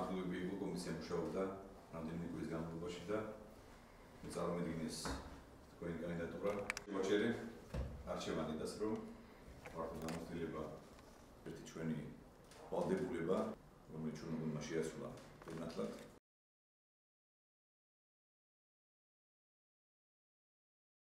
ნამდვილად იყო კომისია მუშაობდა რამდენიმე კვირის განმავლობაში და წარმოიდგინეს თქვენი კანდიდატურა. ვაჭერი არჩევანი დასრულ მართლა გამოცდილება ერთი ჩვენი ვალდებულება, რომელიც ჩვენ უნდა შეასრულა ნათლად.